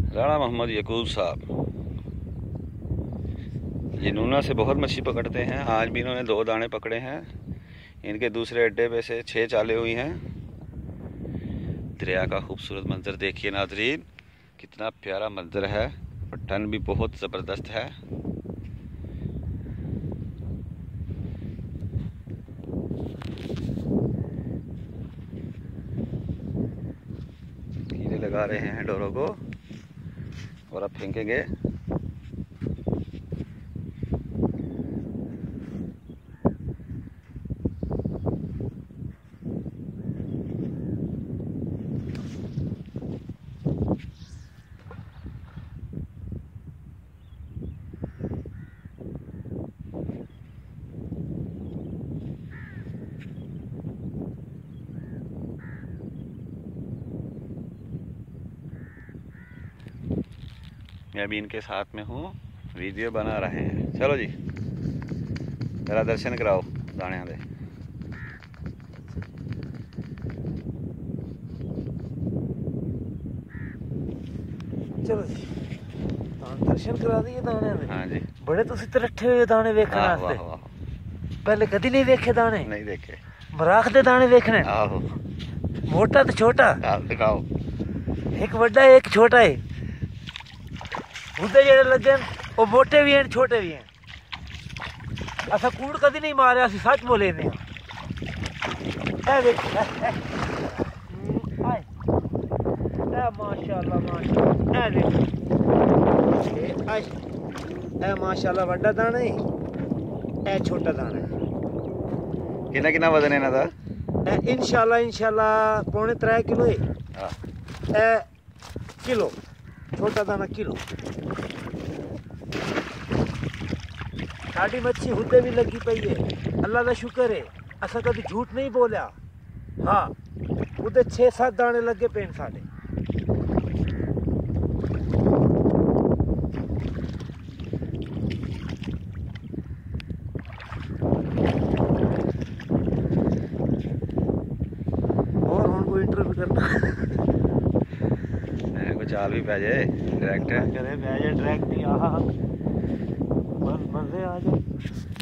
राणा मोहम्मद यकूब साहब जिनूना से बहुत मछली पकड़ते हैं। आज भी इन्होंने 2 दाने पकड़े हैं। इनके दूसरे अड्डे पे से 6 चाले हुई हैं। दरिया का खूबसूरत मंजर देखिए नाजरीन, कितना प्यारा मंजर है और टन भी बहुत ज़बरदस्त है। कीड़े लगा रहे हैं डोरों को और अब फेंकेंगे। मैं अभी इनके साथ में हूँ, वीडियो बना रहे हैं। चलो जी जरा दर्शन कराओ दाने दे। चलो जी दर्शन करा दिए दाने दे। हाँ जी, बड़े तुसी तरट्ठे हुए दाने वेखने वास्ते। पहले कदी नहीं वेखे दाने? नहीं देखे। मराख दे दाने वेखने? आहो, मोटा तो छोटा? दिखाओ। एक बड़ा एक छोटा है। उधर जेड़े लगे वो मोटे भी हैं छोटे भी हैं। असा कूड़ कदी नहीं मारे, असि सच बोले ने। माशाल्लाह माशाल्लाह माशाल्लाह बड़ा दाना है, ए छोटा दाना है। कितना कितना वजन है इन्हां दा? इंशाल्लाह पौने 3 किलो है। किलो छोटा दाना किलो। साड़ी मच्छी हुदे भी लगी पई है, अल्लाह का शुक्र है। असा कभी झूठ नहीं बोलिया। हाँ उधर 6-7 दाने लगे पेन साढ़े। और हम को इंटरव्यू करना चाल भी पै जाए डायरेक्ट करे पै जाए डायरेक्ट ही। मजे आ जाए।